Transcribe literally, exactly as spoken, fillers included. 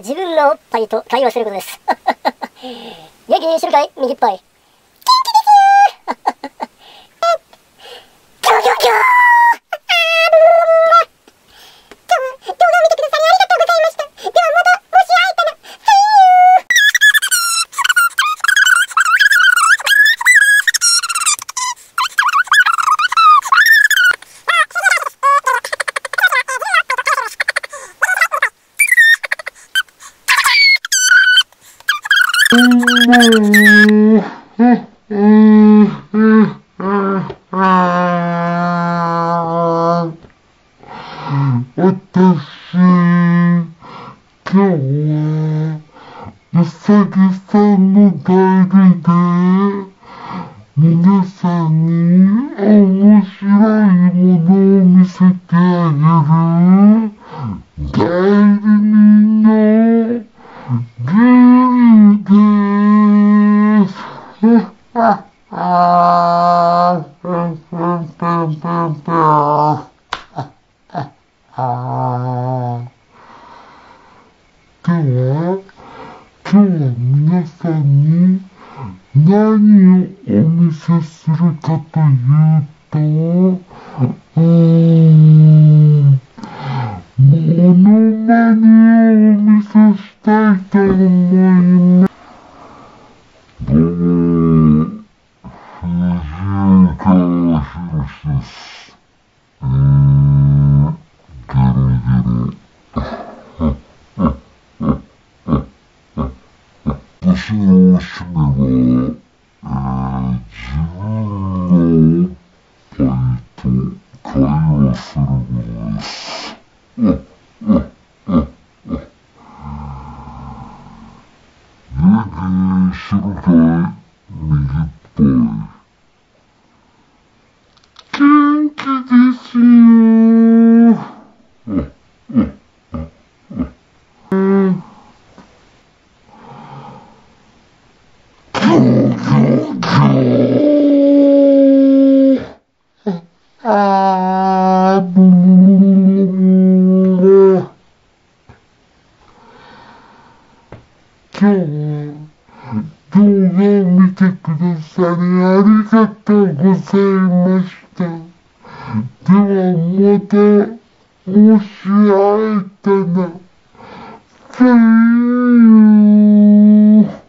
自分のおっぱいと会話することです。元気にしてるかい右っぱい。元気ですよー。キョキョキョー。動画を見てくださりありがとうございました。ではまた、もし会えたら、 私、今日は、うさぎさんの代理で、皆さんに面白いものを見せてあげる、代理人のリリーです。ああ、ペンペンペンペンペン。あでは、今日は皆さんに何をお見せするかというと、うーん、モノマネをお見せしたいと思います。どうも、藤川博です。えー、ゲロゲロ。私の趣味は、えー、自分のおっぱいと会話することです。うん、うん、うん、うん。元気にするかい右っぱい。元気ですよー。うん、うん、うん。うんあー、ブー。今日は動画を見てくださりありがとうございました。ではまた、もし会えたら、See you.